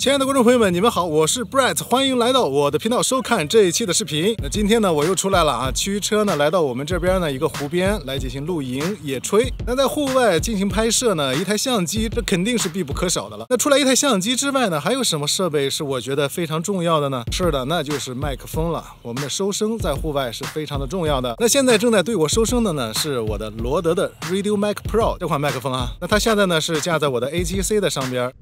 亲爱的观众朋友们，你们好，我是 Brett， 欢迎来到我的频道收看这一期的视频。那今天呢，我又出来了啊，驱车呢来到我们这边呢一个湖边来进行露营野炊。那在户外进行拍摄呢，一台相机这肯定是必不可少的了。那除了一台相机之外呢，还有什么设备是我觉得非常重要的呢？是的，那就是麦克风了。我们的收声在户外是非常的重要的。那现在正在对我收声的呢是我的罗德的 Radio Mic Pro 这款麦克风啊。那它现在呢是架在我的 A7C 的上边。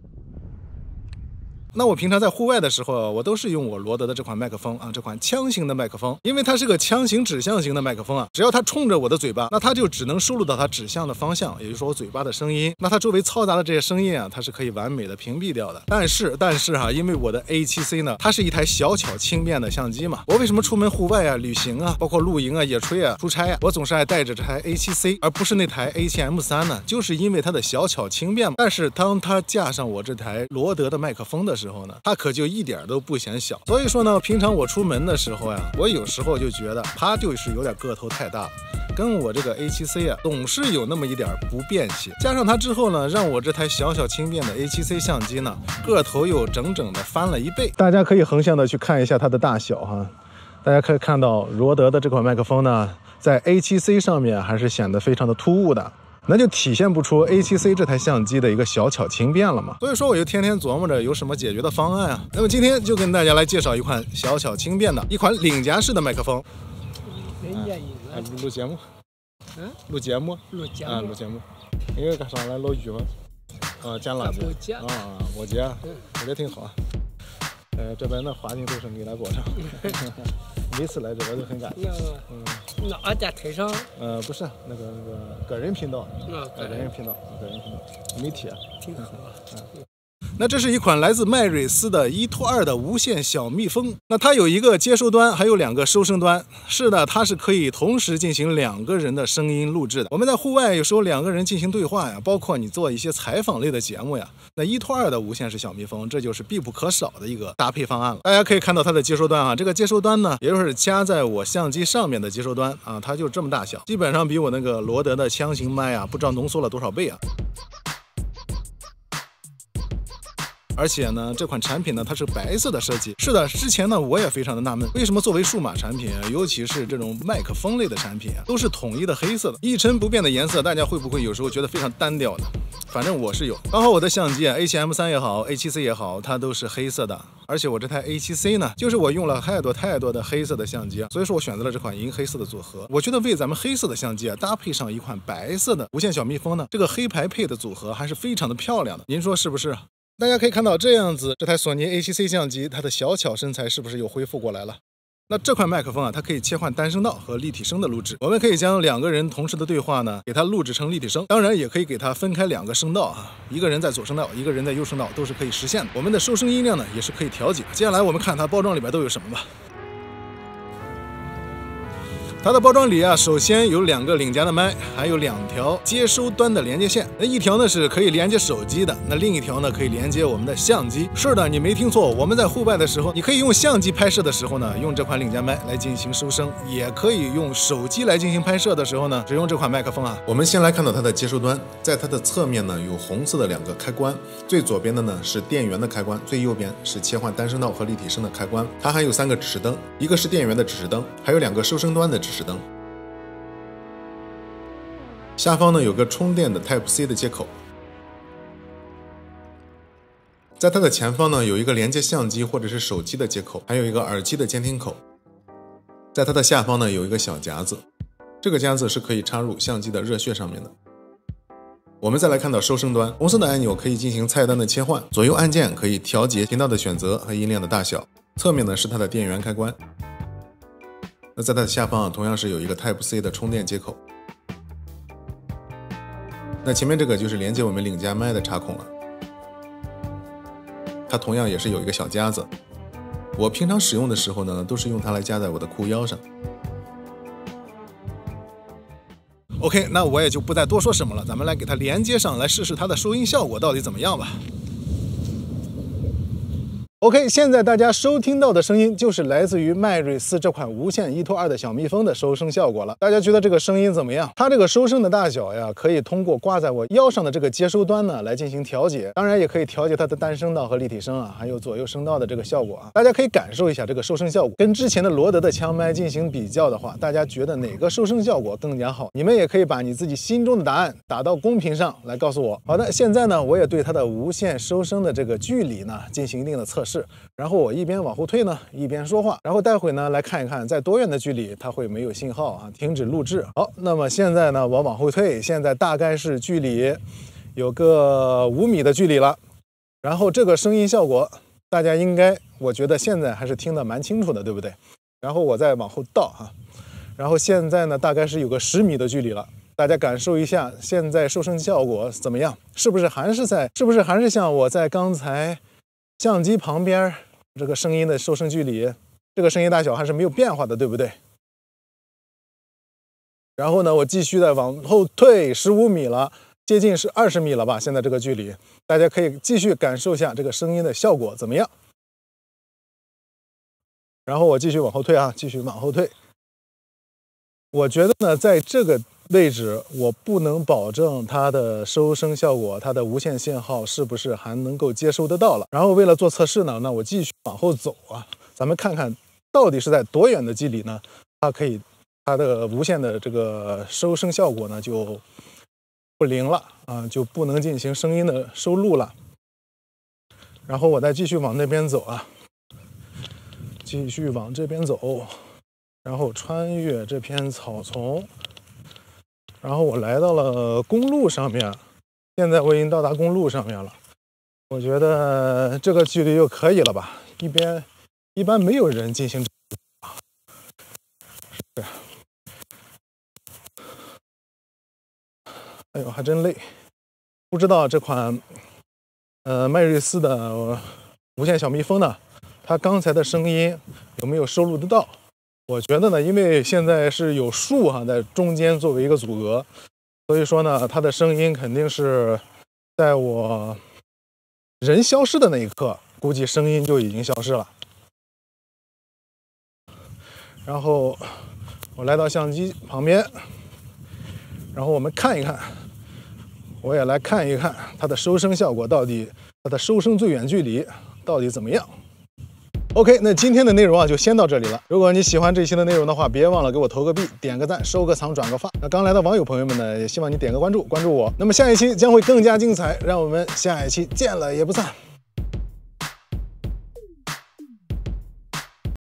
那我平常在户外的时候，我都是用我罗德的这款麦克风啊，这款枪型的麦克风，因为它是个枪型指向型的麦克风啊，只要它冲着我的嘴巴，那它就只能收录到它指向的方向，也就是说我嘴巴的声音。那它周围嘈杂的这些声音啊，它是可以完美的屏蔽掉的。但是哈，因为我的 A7C 呢，它是一台小巧轻便的相机嘛，我为什么出门户外啊、旅行啊，包括露营啊、野炊啊、出差啊，我总是爱带着这台 A7C， 而不是那台 A7M3 呢？就是因为它的小巧轻便嘛。但是当它架上我这台罗德的麦克风的时候呢，它可就一点都不显小。所以说呢，平常我出门的时候呀，我有时候就觉得它就是有点个头太大，跟我这个 A7C 啊总是有那么一点不便携。加上它之后呢，让我这台小巧轻便的 A7C 相机呢，个头又整整的翻了1倍。大家可以横向的去看一下它的大小哈，大家可以看到罗德的这款麦克风呢，在 A7C 上面还是显得非常的突兀的。那就体现不出 A7C 这台相机的一个小巧轻便了嘛。所以说我就天天琢磨着有什么解决的方案啊。那么今天就跟大家来介绍一款小巧轻便的一款领夹式的麦克风。录节目，录节目，录节目。因为干啥来落雨吗？捡垃圾啊，我捡，我觉得挺好。这边的环境都是你来过程。每次来这我都很感谢。 哪家台上？ 不是那个个人频道，个人频道，媒体， 挺好。 那这是一款来自麦瑞斯的1to2的无线小蜜蜂。那它有一个接收端，还有2个收声端。是的，它是可以同时进行2个人的声音录制的。我们在户外有时候2个人进行对话呀，包括你做一些采访类的节目呀，那1to2的无线式小蜜蜂，这就是必不可少的一个搭配方案了。大家可以看到它的接收端啊，这个接收端呢，也就是夹在我相机上面的接收端啊，它就这么大小，基本上比我那个罗德的枪型麦啊，不知道浓缩了多少倍啊。而且呢，这款产品呢，它是白色的设计。是的，之前呢，我也非常的纳闷，为什么作为数码产品，尤其是这种麦克风类的产品啊，都是统一的黑色的，一成不变的颜色，大家会不会有时候觉得非常单调呢？反正我是有。刚好我的相机啊 ，A7M3 也好 ，A7C 也好，它都是黑色的。而且我这台 A7C 呢，就是我用了太多的黑色的相机，所以说我选择了这款银黑色的组合。我觉得为咱们黑色的相机啊，搭配上一款白色的无线小蜜蜂呢，这个黑白配的组合还是非常的漂亮的。您说是不是？大家可以看到这样子，这台索尼 A7C 相机它的小巧身材是不是又恢复过来了？那这款麦克风啊，它可以切换单声道和立体声的录制。我们可以将2个人同时的对话呢，给它录制成立体声，当然也可以给它分开2个声道啊，一个人在左声道，一个人在右声道，都是可以实现的。我们的收声音量呢，也是可以调节。接下来我们看它包装里边都有什么吧。它的包装里啊，首先有2个领夹的麦，还有2条接收端的连接线。那一条呢是可以连接手机的，那另一条呢可以连接我们的相机。是的，你没听错，我们在户外的时候，你可以用相机拍摄的时候呢，用这款领夹麦来进行收声，也可以用手机来进行拍摄的时候呢，使用这款麦克风啊。我们先来看到它的接收端，在它的侧面呢有红色的2个开关，最左边的呢是电源的开关，最右边是切换单声道和立体声的开关。它还有3个指示灯，一个是电源的指示灯，还有2个收声端的指示灯。下方呢有个充电的 Type-C 的接口，在它的前方呢有一个连接相机或者是手机的接口，还有一个耳机的监听口。在它的下方呢有一个小夹子，这个夹子是可以插入相机的热血上面的。我们再来看到收声端，红色的按钮可以进行菜单的切换，左右按键可以调节频道的选择和音量的大小。侧面呢是它的电源开关。那在它的下方啊，同样是有一个 Type-C 的充电接口。那前面这个就是连接我们领夹麦的插孔了，它同样也是有一个小夹子。我平常使用的时候呢，都是用它来夹在我的裤腰上。OK， 那我也就不再多说什么了，咱们来给它连接上来试试它的收音效果到底怎么样吧。 OK， 现在大家收听到的声音就是来自于迈锐斯这款无线1拖2的小蜜蜂的收声效果了。大家觉得这个声音怎么样？它这个收声的大小呀，可以通过挂在我腰上的这个接收端呢来进行调节，当然也可以调节它的单声道和立体声啊，还有左右声道的这个效果啊。大家可以感受一下这个收声效果，跟之前的罗德的枪麦进行比较的话，大家觉得哪个收声效果更加好？你们也可以把你自己心中的答案打到公屏上来告诉我。好的，现在呢，我也对它的无线收声的这个距离呢进行一定的测试，然后我一边往后退呢，一边说话，然后待会呢来看一看在多远的距离它会没有信号啊，停止录制。好，那么现在呢我往后退，现在大概是距离有个5米的距离了，然后这个声音效果大家应该我觉得现在还是听得蛮清楚的，对不对？然后我再往后倒啊，然后现在呢大概是有个10米的距离了，大家感受一下现在收声效果怎么样？是不是还是像我在刚才相机旁边这个声音的收声距离，这个声音大小还是没有变化的，对不对？然后呢，我继续的往后退15米了，接近是20米了吧？现在这个距离，大家可以继续感受一下这个声音的效果怎么样。然后我继续往后退啊，继续往后退。我觉得呢，在这个位置我不能保证它的收声效果，它的无线信号是不是还能够接收得到了。然后为了做测试呢，那我继续往后走啊，咱们看看到底是在多远的距离呢，它的无线的这个收声效果呢就不灵了啊，就不能进行声音的收录了。然后我再继续往那边走啊，继续往这边走，然后穿越这片草丛。然后我来到了公路上面，现在我已经到达公路上面了。我觉得这个距离就可以了吧？一般没有人进行是。哎呦，还真累。不知道这款迈锐斯的无线小蜜蜂呢，它刚才的声音有没有收录得到？我觉得呢，因为现在是有树在中间作为一个阻隔，所以说呢，它的声音肯定是在我人消失的那一刻，估计声音就已经消失了。然后我来到相机旁边，然后我们看一看，我也来看一看它的收声效果到底，它的收声最远距离到底怎么样。OK， 那今天的内容啊就先到这里了。如果你喜欢这期的内容的话，别忘了给我投个币、点个赞、收个藏、转个发。那刚来的网友朋友们呢，也希望你点个关注，关注我。那么下一期将会更加精彩，让我们下一期见了也不散。